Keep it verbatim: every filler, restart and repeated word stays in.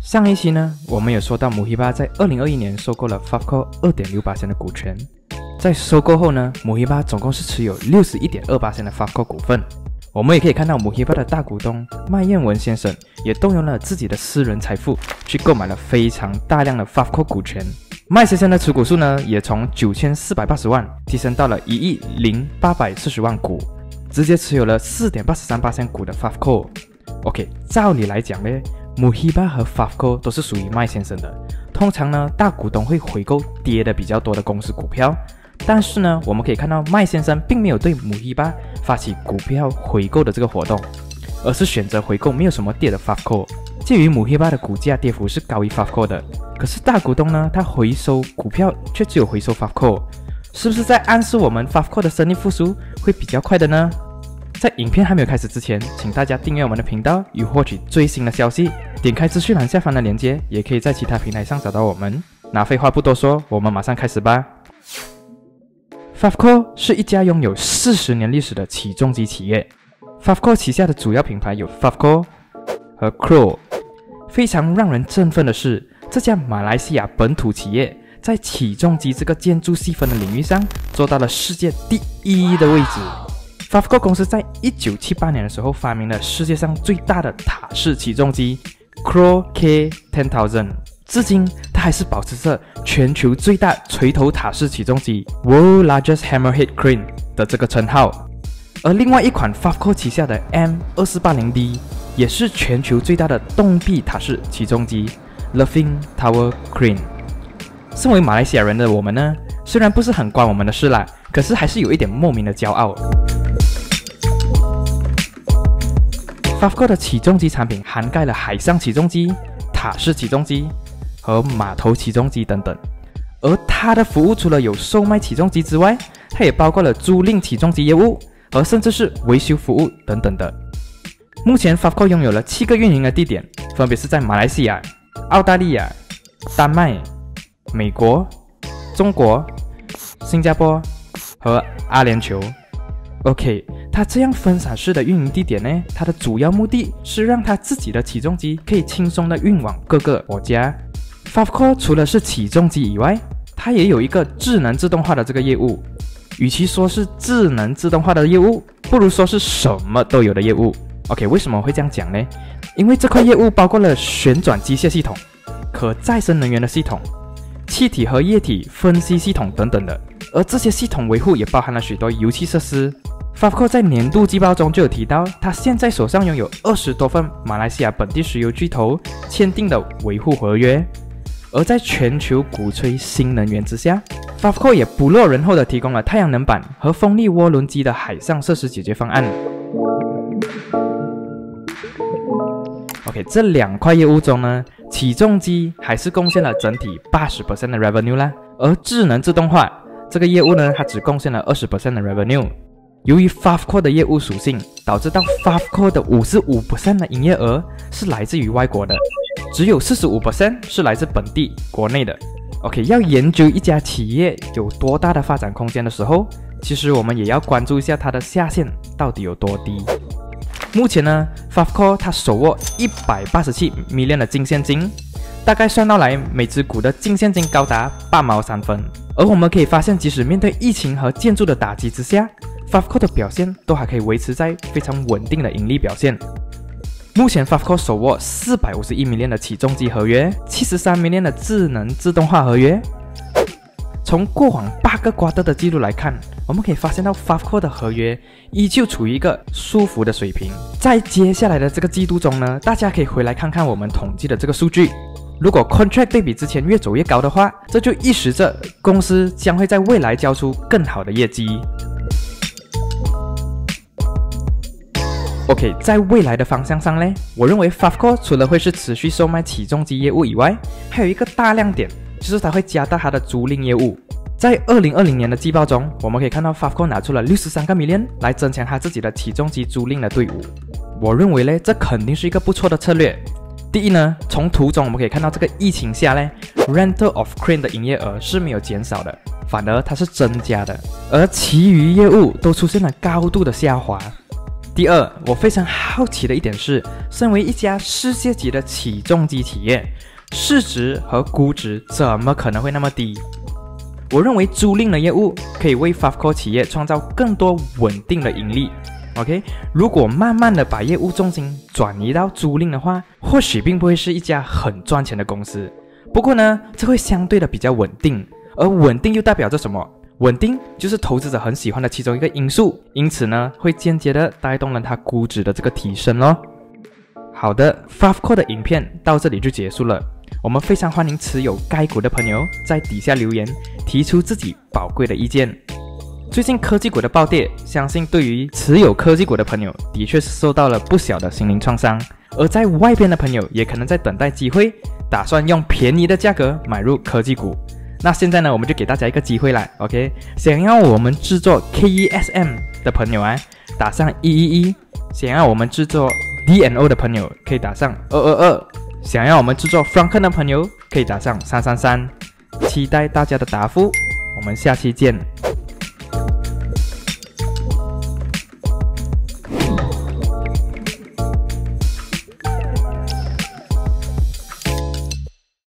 上一期呢，我们有说到 MUHIBA 在二零二一年收购了 Fafco 二点六八% 的股权。在收购后呢 ，MUHIBA 总共是持有 六十一点二八% 的 Fafco 股份。我们也可以看到 MUHIBA 的大股东麦彦文先生也动用了自己的私人财富去购买了非常大量的 Fafco 股权。麦先生的持股数呢，也从九千四百八十万提升到了一亿零八百四十万股，直接持有了 四点八三八% 股的 Fafco。OK， 照理来讲呢 ，MUHIBA 和 Fafco 都是属于麦先生的。通常呢，大股东会回购跌的比较多的公司股票，但是呢，我们可以看到麦先生并没有对 MUHIBA 发起股票回购的这个活动，而是选择回购没有什么跌的 Fafco。鉴于 MUHIBA 的股价跌幅是高于 Fafco 的，可是大股东呢，他回收股票却只有回收 Fafco， 是不是在暗示我们 Fafco 的生意复苏会比较快的呢？在影片还没有开始之前，请大家订阅我们的频道，以获取最新的消息。点开资讯栏下方的链接，也可以在其他平台上找到我们。那废话不多说，我们马上开始吧。Fafco 是一家拥有四十年历史的起重机企业。Fafco 旗下的主要品牌有 Fafco 和 Crow。非常让人振奋的是，这家马来西亚本土企业在起重机这个建筑细分的领域上做到了世界第一的位置。Fafco 公司在一九七八年的时候发明了世界上最大的塔式起重机 Crow K 十千，至今它还是保持着全球最大锤头塔式起重机 World Largest Hammerhead Crane 的这个称号。而另外一款 Fafco 旗下的 M 二四八零 D 也是全球最大的洞壁塔式起重机 Loving Tower Crane。 身为马来西亚人的我们呢，虽然不是很关我们的事啦，可是还是有一点莫名的骄傲。Fafco 的起重机产品涵盖了海上起重机、塔式起重机和码头起重机等等，而它的服务除了有售卖起重机之外，它也包括了租赁起重机业务和甚至是维修服务等等的。目前 Fafco 拥有了七个运营的地点，分别是在马来西亚、澳大利亚、丹麦、美国、中国、新加坡和阿联酋。OK， 它这样分散式的运营地点呢，它的主要目的是让它自己的起重机可以轻松的运往各个国家。Fafco 除了是起重机以外，它也有一个智能自动化的这个业务。与其说是智能自动化的业务，不如说是什么都有的业务。OK， 为什么会这样讲呢？因为这块业务包括了旋转机械系统、可再生能源的系统、气体和液体分析系统等等的，而这些系统维护也包含了许多油气设施。Fafco 在年度季报中就有提到，他现在手上拥有二十多份马来西亚本地石油巨头签订的维护合约。而在全球鼓吹新能源之下， Fafco 也不落人后的提供了太阳能板和风力涡轮机的海上设施解决方案。OK， 这两块业务中呢，起重机还是贡献了整体 百分之八十 的 revenue 啦，而智能自动化这个业务呢，它只贡献了 百分之二十 的 revenue。由于 Fafco 的业务属性，导致到 Fafco 的 百分之五十五 的营业额是来自于外国的，只有 百分之四十五 是来自本地国内的。OK， 要研究一家企业有多大的发展空间的时候，其实我们也要关注一下它的下限到底有多低。目前呢 Fafco 它手握一百八十七 million 的净现金，大概算到来每只股的净现金高达八毛三分。而我们可以发现，即使面对疫情和建筑的打击之下， Fafco 的表现都还可以维持在非常稳定的盈利表现。目前 Fafco 手握四百五十一 million 的起重机合约，七十三 million 的智能自动化合约。从过往八个 quarter 的记录来看，我们可以发现到 Fafco 的合约依旧处于一个舒服的水平。在接下来的这个季度中呢，大家可以回来看看我们统计的这个数据。如果 contract 对比之前越走越高的话，这就意味着公司将会在未来交出更好的业绩。OK， 在未来的方向上呢，我认为 Fafco 除了会是持续售卖起重机业务以外，还有一个大亮点，就是它会加大它的租赁业务。在二零二零年的季报中，我们可以看到 Fafco 拿出了六十三个 million 来增强它自己的起重机租赁的队伍。我认为呢，这肯定是一个不错的策略。第一呢，从图中我们可以看到，这个疫情下呢 ，Rental of Crane 的营业额是没有减少的，反而它是增加的，而其余业务都出现了高度的下滑。 第二，我非常好奇的一点是，身为一家世界级的起重机企业，市值和估值怎么可能会那么低？我认为租赁的业务可以为 Fafco 企业创造更多稳定的盈利。OK， 如果慢慢的把业务重心转移到租赁的话，或许并不会是一家很赚钱的公司。不过呢，这会相对的比较稳定，而稳定又代表着什么？稳定就是投资者很喜欢的其中一个因素，因此呢，会间接的带动了它估值的这个提升咯。好的 ，Fafco 的影片到这里就结束了。我们非常欢迎持有该股的朋友在底下留言，提出自己宝贵的意见。最近科技股的暴跌，相信对于持有科技股的朋友，的确是受到了不小的心灵创伤。而在外边的朋友，也可能在等待机会，打算用便宜的价格买入科技股。那现在呢，我们就给大家一个机会啦 ，OK？ 想要我们制作 K E S M 的朋友啊，打上一一一；想要我们制作 D N O 的朋友，可以打上二二二；想要我们制作 Franken 的朋友，可以打上三三三。期待大家的答复，我们下期见。